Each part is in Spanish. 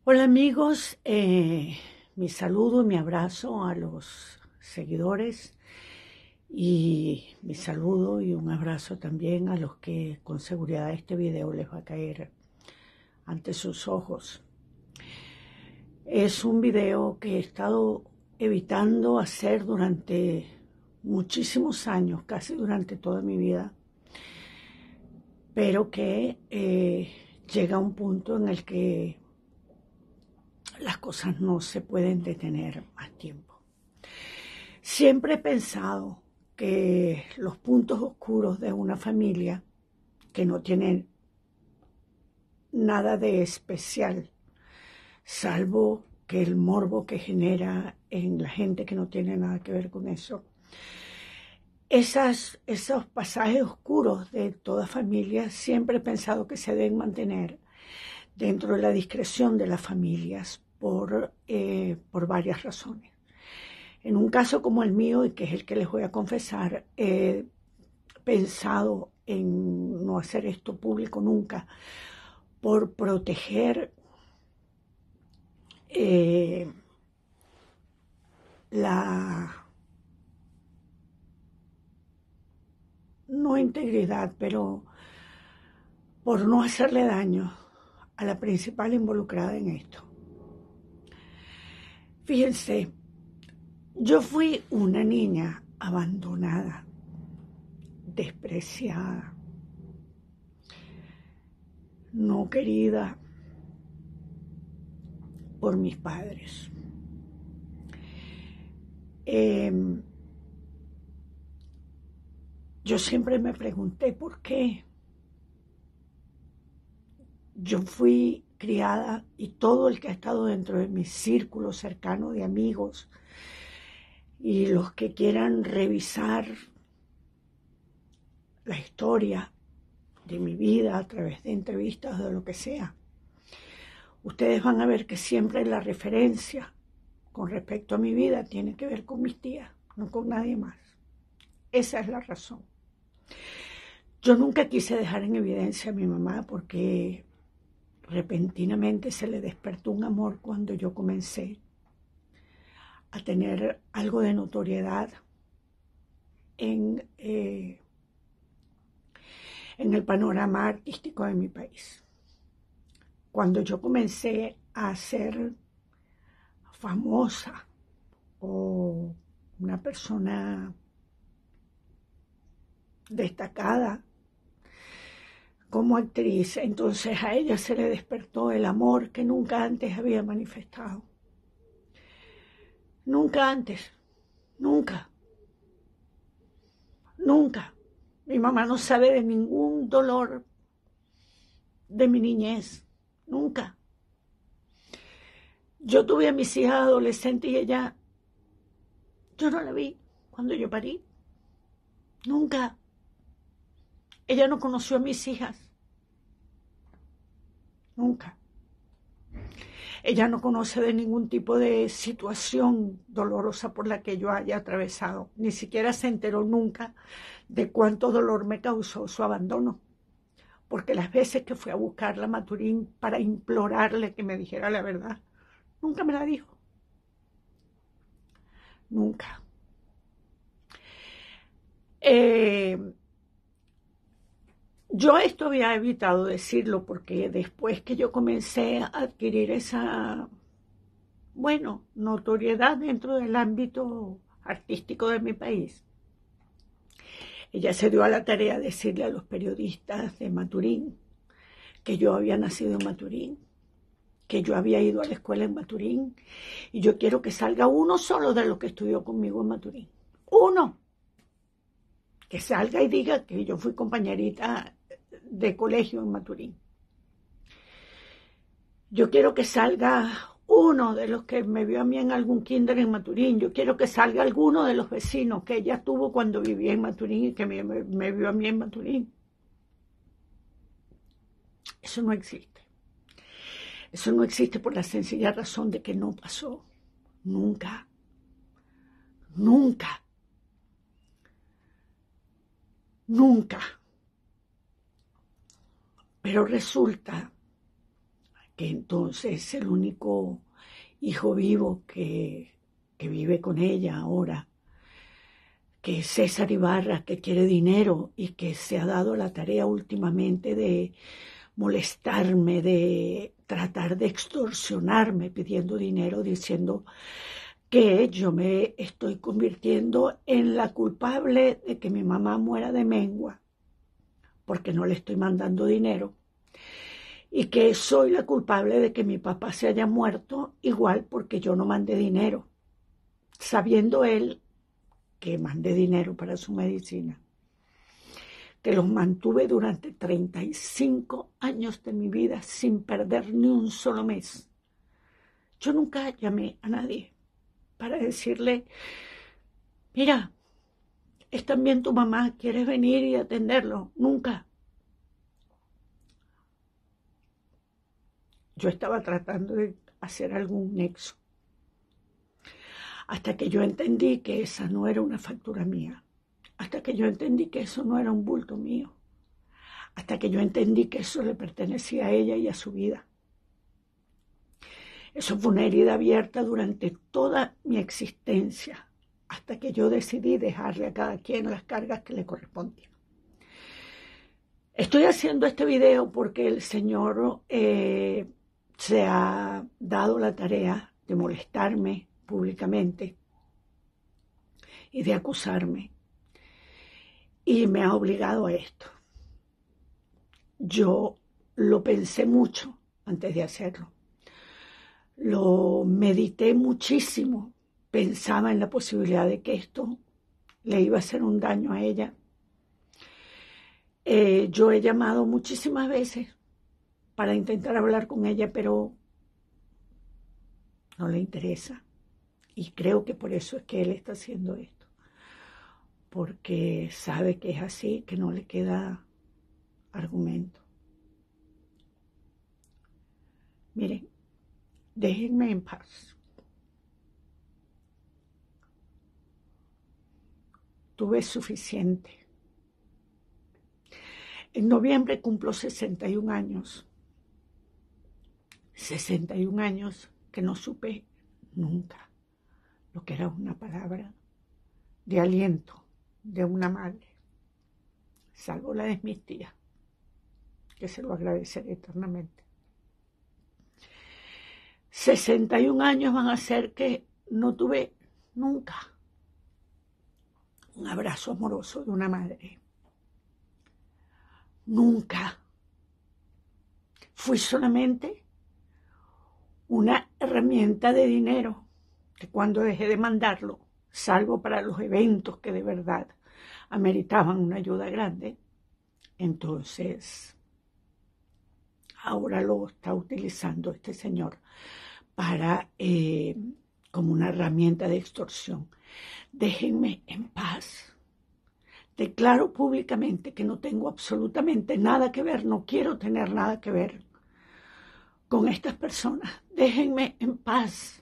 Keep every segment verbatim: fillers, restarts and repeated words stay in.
Hola amigos, eh, mi saludo y mi abrazo a los seguidores y mi saludo y un abrazo también a los que con seguridad este video les va a caer ante sus ojos. Es un video que he estado evitando hacer durante muchísimos años, casi durante toda mi vida, pero que eh, llega a un punto en el que las cosas no se pueden detener más tiempo. Siempre he pensado que los puntos oscuros de una familia que no tienen nada de especial, salvo que el morbo que genera en la gente que no tiene nada que ver con eso, Esas, esos pasajes oscuros de toda familia siempre he pensado que se deben mantener dentro de la discreción de las familias por, eh, por varias razones. En un caso como el mío, y que es el que les voy a confesar, he pensado en no hacer esto público nunca por proteger eh, la no integridad, pero por no hacerle daño a la principal involucrada en esto. Fíjense, yo fui una niña abandonada, despreciada, no querida por mis padres. Eh, yo siempre me pregunté por qué. Yo fui criada y todo el que ha estado dentro de mi círculo cercano de amigos y los que quieran revisar la historia de mi vida a través de entrevistas o de lo que sea, ustedes van a ver que siempre la referencia con respecto a mi vida tiene que ver con mis tías, no con nadie más. Esa es la razón. Yo nunca quise dejar en evidencia a mi mamá porque repentinamente se le despertó un amor cuando yo comencé a tener algo de notoriedad en, eh, en el panorama artístico de mi país. Cuando yo comencé a ser famosa o una persona destacada como actriz, entonces a ella se le despertó el amor que nunca antes había manifestado. Nunca antes, nunca, nunca. Mi mamá no sabe de ningún dolor de mi niñez, nunca. Yo tuve a mis hijas adolescentes y ella, yo no la vi cuando yo parí, nunca. Ella no conoció a mis hijas, nunca. Ella no conoce de ningún tipo de situación dolorosa por la que yo haya atravesado. Ni siquiera se enteró nunca de cuánto dolor me causó su abandono. Porque las veces que fui a buscarla a Maturín para implorarle que me dijera la verdad, nunca me la dijo. Nunca. Eh, yo esto había evitado decirlo porque después que yo comencé a adquirir esa, bueno, notoriedad dentro del ámbito artístico de mi país, ella se dio a la tarea de decirle a los periodistas de Maturín que yo había nacido en Maturín, que yo había ido a la escuela en Maturín, y yo quiero que salga uno solo de los que estudió conmigo en Maturín. Uno. Que salga y diga que yo fui compañerita de colegio en Maturín. Yo quiero que salga uno de los que me vio a mí en algún kinder en Maturín. Yo quiero que salga alguno de los vecinos que ella tuvo cuando vivía en Maturín y que me, me, me vio a mí en Maturín. Eso no existe. Eso no existe por la sencilla razón de que no pasó. Nunca. Nunca. Nunca. Pero resulta que entonces es el único hijo vivo que, que vive con ella ahora, que es César Ibarra, que quiere dinero y que se ha dado la tarea últimamente de molestarme, de tratar de extorsionarme pidiendo dinero, diciendo que yo me estoy convirtiendo en la culpable de que mi mamá muera de mengua, porque no le estoy mandando dinero, y que soy la culpable de que mi papá se haya muerto igual porque yo no mandé dinero, sabiendo él que mandé dinero para su medicina, que los mantuve durante treinta y cinco años de mi vida sin perder ni un solo mes. Yo nunca llamé a nadie para decirle, mira, es también tu mamá, ¿quieres venir y atenderlo? Nunca. Yo estaba tratando de hacer algún nexo, hasta que yo entendí que esa no era una factura mía, hasta que yo entendí que eso no era un bulto mío, hasta que yo entendí que eso le pertenecía a ella y a su vida. Eso fue una herida abierta durante toda mi existencia, hasta que yo decidí dejarle a cada quien las cargas que le correspondían. Estoy haciendo este video porque el Señor eh, se ha dado la tarea de molestarme públicamente y de acusarme, y me ha obligado a esto. Yo lo pensé mucho antes de hacerlo, lo medité muchísimo, pensaba en la posibilidad de que esto le iba a hacer un daño a ella. Eh, yo he llamado muchísimas veces para intentar hablar con ella, pero no le interesa. Y creo que por eso es que él está haciendo esto, porque sabe que es así, que no le queda argumento. Miren, déjenme en paz. Tuve suficiente. En noviembre cumplo sesenta y un años. sesenta y un años que no supe nunca lo que era una palabra de aliento de una madre, salvo la de mis tías, que se lo agradeceré eternamente. sesenta y un años van a ser que no tuve nunca un abrazo amoroso de una madre. Nunca. Fui solamente una herramienta de dinero que cuando dejé de mandarlo, salvo para los eventos que de verdad ameritaban una ayuda grande, entonces ahora lo está utilizando este señor para eh, como una herramienta de extorsión. Déjenme en paz. Declaro públicamente que no tengo absolutamente nada que ver, no quiero tener nada que ver con estas personas. Déjenme en paz.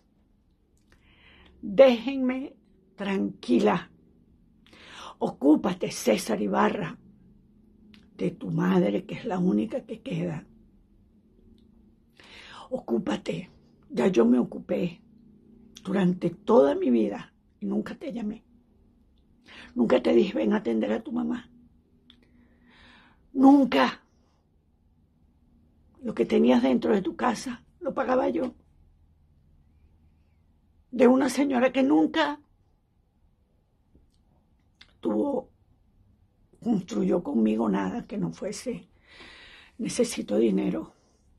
Déjenme tranquila. Ocúpate, César Ibarra, de tu madre, que es la única que queda. Ocúpate. Ya yo me ocupé durante toda mi vida y nunca te llamé. Nunca te dije, ven a atender a tu mamá. Nunca. Lo que tenías dentro de tu casa lo pagaba yo. De una señora que nunca tuvo, construyó conmigo nada que no fuese, necesito dinero.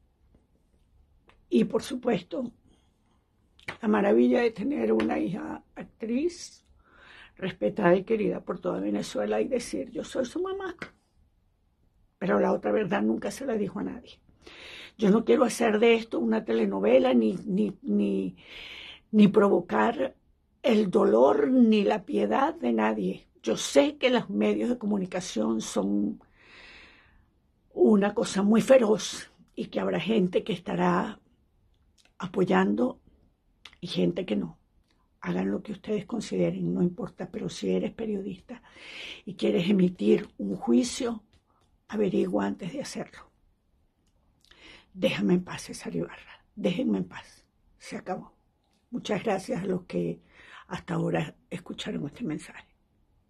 Y por supuesto, la maravilla de tener una hija actriz, respetada y querida por toda Venezuela, y decir, yo soy su mamá. Pero la otra verdad nunca se la dijo a nadie. Yo no quiero hacer de esto una telenovela, ni, ni, ni, ni provocar el dolor ni la piedad de nadie. Yo sé que los medios de comunicación son una cosa muy feroz y que habrá gente que estará apoyando y gente que no. Hagan lo que ustedes consideren, no importa, pero si eres periodista y quieres emitir un juicio, averigua antes de hacerlo. Déjame en paz, César Ibarra. Déjenme en paz. Se acabó. Muchas gracias a los que hasta ahora escucharon este mensaje.